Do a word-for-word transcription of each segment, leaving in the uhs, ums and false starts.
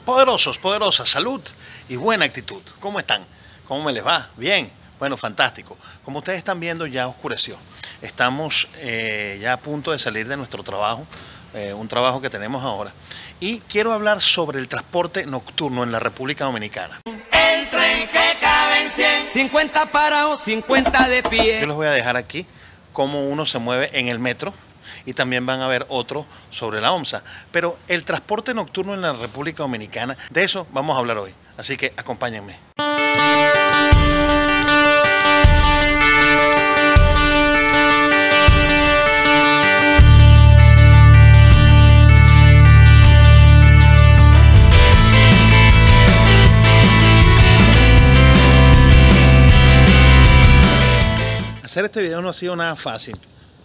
Poderosos, poderosas, salud y buena actitud. ¿Cómo están? ¿Cómo me les va? Bien. Bueno, fantástico. Como ustedes están viendo, ya oscureció. Estamos eh, ya a punto de salir de nuestro trabajo, eh, un trabajo que tenemos ahora. Y quiero hablar sobre el transporte nocturno en la República Dominicana. El tren que caben cien, cincuenta parados, cincuenta de pie. Yo les voy a dejar aquí cómo uno se mueve en el metro. Y también van a ver otro sobre la OMSA. Pero el transporte nocturno en la República Dominicana, de eso vamos a hablar hoy. Así que acompáñenme. Hacer este video no ha sido nada fácil.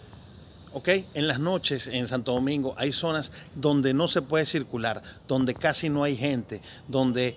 ¿Ok? En las noches en Santo Domingo hay zonas donde no se puede circular, donde casi no hay gente, donde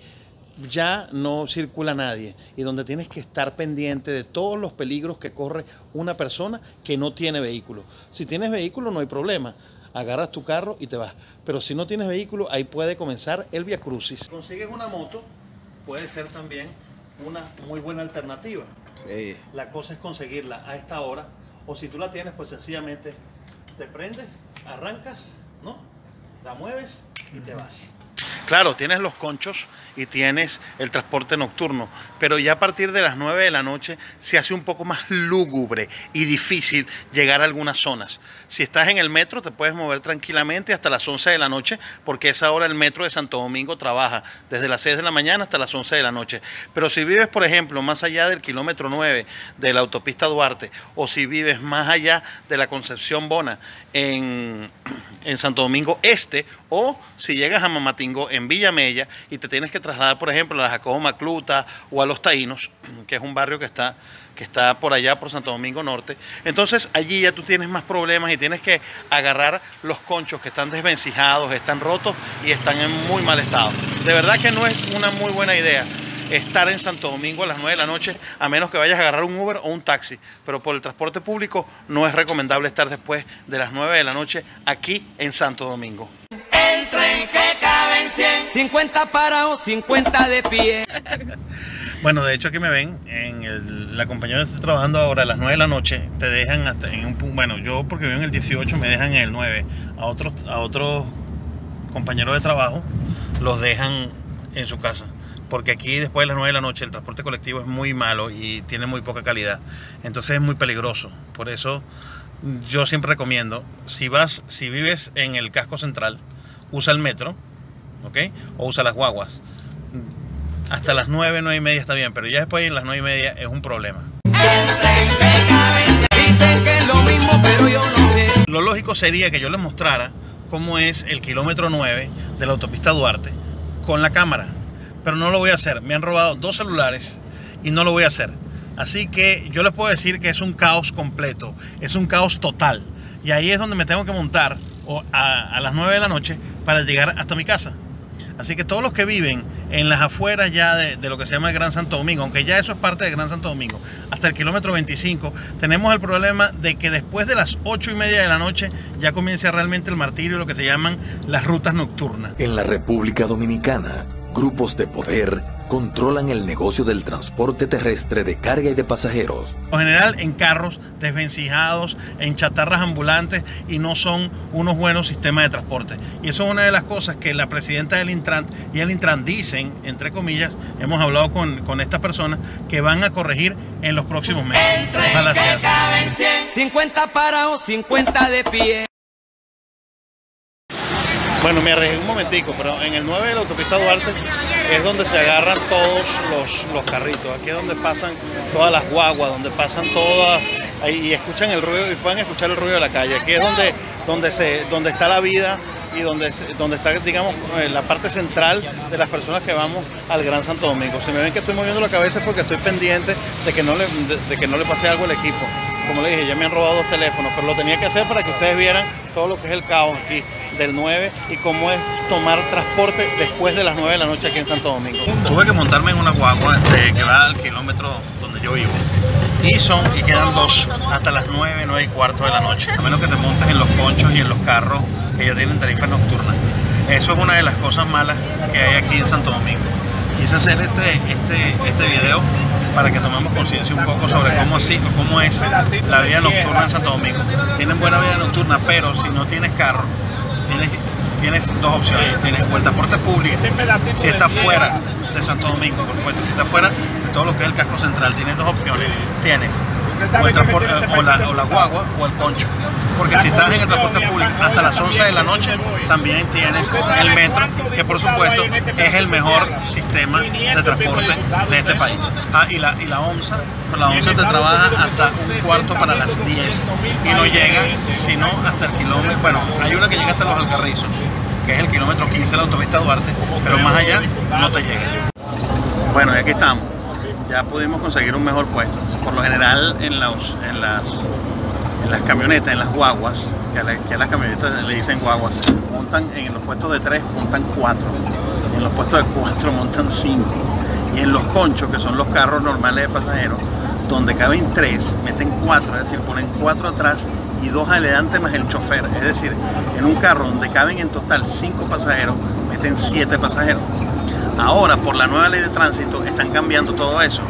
ya no circula nadie y donde tienes que estar pendiente de todos los peligros que corre una persona que no tiene vehículo. Si tienes vehículo no hay problema, agarras tu carro y te vas. Pero si no tienes vehículo, ahí puede comenzar el viacrucis. Si consigues una moto, puede ser también una muy buena alternativa. Sí. La cosa es conseguirla a esta hora. O si tú la tienes, pues sencillamente te prendes, arrancas, ¿no? La mueves y te vas. Claro, tienes los conchos y tienes el transporte nocturno, pero ya a partir de las nueve de la noche se hace un poco más lúgubre y difícil llegar a algunas zonas. Si estás en el metro te puedes mover tranquilamente hasta las once de la noche, porque a esa hora el metro de Santo Domingo trabaja desde las seis de la mañana hasta las once de la noche. Pero si vives, por ejemplo, más allá del kilómetro nueve de la autopista Duarte, o si vives más allá de la Concepción Bona en, en Santo Domingo Este, o si llegas a Mamatingo en Villa Mella y te tienes que trasladar, por ejemplo, a la Jacobo Macluta o a Los Taínos, que es un barrio que está, que está por allá por Santo Domingo Norte, entonces allí ya tú tienes más problemas y tienes que agarrar los conchos que están desvencijados, están rotos y están en muy mal estado. De verdad que no es una muy buena idea estar en Santo Domingo a las nueve de la noche, a menos que vayas a agarrar un Uber o un taxi, pero por el transporte público no es recomendable estar después de las nueve de la noche aquí en Santo Domingo. El tren que caben cien, cincuenta parados, cincuenta de pie. Bueno, de hecho aquí me ven en el, la compañía donde estoy trabajando ahora a las nueve de la noche, te dejan hasta en un punto, bueno, yo porque vivo en el dieciocho me dejan en el nueve, a otros, a otros compañeros de trabajo los dejan en su casa. Porque aquí después de las nueve de la noche el transporte colectivo es muy malo y tiene muy poca calidad. Entonces es muy peligroso. Por eso yo siempre recomiendo, si vas, si vives en el casco central, usa el metro, ¿ok? O usa las guaguas. Hasta las nueve, nueve y media está bien, pero ya después en las nueve y media es un problema. El tren que caben cien, dicen que es lo mismo, pero yo no sé. Lo lógico sería que yo les mostrara cómo es el kilómetro nueve de la autopista Duarte con la cámara. Pero no lo voy a hacer. Me han robado dos celulares y no lo voy a hacer. Así que yo les puedo decir que es un caos completo, es un caos total. Y ahí es donde me tengo que montar a, a las nueve de la noche para llegar hasta mi casa. Así que todos los que viven en las afueras ya de, de lo que se llama el Gran Santo Domingo, aunque ya eso es parte del Gran Santo Domingo, hasta el kilómetro veinticinco, tenemos el problema de que después de las ocho y media de la noche ya comienza realmente el martirio, lo que se llaman las rutas nocturnas. En la República Dominicana, grupos de poder controlan el negocio del transporte terrestre de carga y de pasajeros. En general en carros desvencijados, en chatarras ambulantes y no son unos buenos sistemas de transporte. Y eso es una de las cosas que la presidenta del Intran y el Intran dicen, entre comillas, hemos hablado con, con estas personas, que van a corregir en los próximos meses. Ojalá sea así. cincuenta parados, cincuenta de pie. Bueno, me arriesgué un momentico, pero en el nueve de la autopista Duarte es donde se agarran todos los, los carritos. Aquí es donde pasan todas las guaguas, donde pasan todas, ahí, y escuchan el ruido, y pueden escuchar el ruido de la calle. Aquí es donde, donde, se, donde está la vida y donde, donde está, digamos, la parte central de las personas que vamos al Gran Santo Domingo. Si me ven que estoy moviendo la cabeza es porque estoy pendiente de que no le, de, de que no le pase algo al equipo. Como le dije, ya me han robado dos teléfonos, pero lo tenía que hacer para que ustedes vieran todo lo que es el caos aquí del nueve y cómo es tomar transporte después de las nueve de la noche aquí en Santo Domingo. Tuve que montarme en una guagua este, que va al kilómetro donde yo vivo. Y son, y quedan dos, hasta las nueve, nueve y cuarto de la noche. A menos que te montes en los conchos y en los carros que ya tienen tarifas nocturnas. Eso es una de las cosas malas que hay aquí en Santo Domingo. Quise hacer este, este, este video para que tomemos conciencia un poco sobre cómo, así, cómo es la vida nocturna en Santo Domingo. Tienen buena vida nocturna, pero si no tienes carro, tienes, tienes dos opciones. Tienes o el transporte público, si estás fuera de Santo Domingo, por supuesto, si estás fuera de todo lo que es el casco central, tienes dos opciones. Tienes o, el transporte, o, la, o la guagua o el concho. Porque si estás en el transporte público hasta las once de la noche, también tienes el metro, que por supuesto es el mejor sistema de transporte de este país. Ah, y la, y la OMSA, pues la OMSA te trabaja hasta un cuarto para las diez y no llega sino hasta el kilómetro. Bueno, hay una que llega hasta Los Alcarrizos, que es el kilómetro quince de la autopista Duarte, pero más allá no te llega. Bueno, y aquí estamos. Ya pudimos conseguir un mejor puesto. Por lo general en, los, en, las, en las camionetas, en las guaguas, que a, la, que a las camionetas le dicen guaguas, montan en los puestos de tres, montan cuatro. En los puestos de cuatro montan cinco. Y en los conchos, que son los carros normales de pasajeros, donde caben tres, meten cuatro, es decir, ponen cuatro atrás y dos adelante más el chofer. Es decir, en un carro donde caben en total cinco pasajeros, meten siete pasajeros. Ahora, por la nueva ley de tránsito, están cambiando todo eso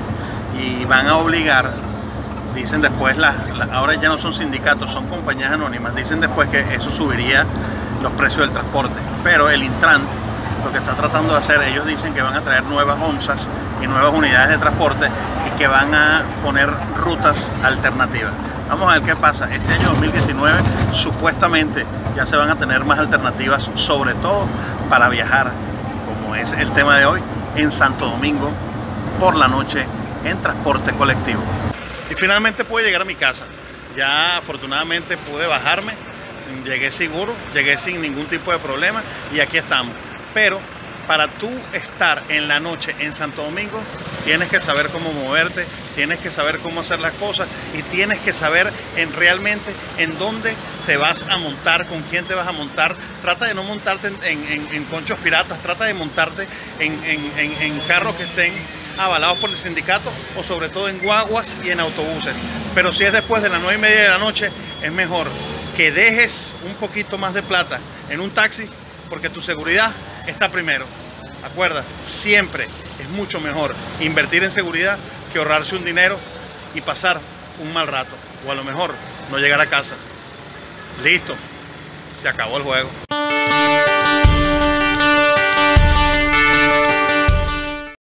y van a obligar, dicen después, la, la, ahora ya no son sindicatos, son compañías anónimas, dicen después que eso subiría los precios del transporte. Pero el Intrant lo que está tratando de hacer, ellos dicen que van a traer nuevas OMSAs y nuevas unidades de transporte y que van a poner rutas alternativas. Vamos a ver qué pasa. Este año dos mil diecinueve supuestamente ya se van a tener más alternativas, sobre todo para viajar, como es el tema de hoy, en Santo Domingo por la noche en transporte colectivo. Y finalmente pude llegar a mi casa. Ya afortunadamente pude bajarme, llegué seguro, llegué sin ningún tipo de problema y aquí estamos. Pero para tú estar en la noche en Santo Domingo, tienes que saber cómo moverte, tienes que saber cómo hacer las cosas y tienes que saber en realmente en dónde te vas a montar, con quién te vas a montar. Trata de no montarte en, en, en conchos piratas, trata de montarte en, en, en, en carros que estén avalados por el sindicato o sobre todo en guaguas y en autobuses. Pero si es después de las nueve y media de la noche, es mejor que dejes un poquito más de plata en un taxi porque tu seguridad está primero. Acuerda, siempre es mucho mejor invertir en seguridad que ahorrarse un dinero y pasar un mal rato. O a lo mejor no llegar a casa. Listo, se acabó el juego.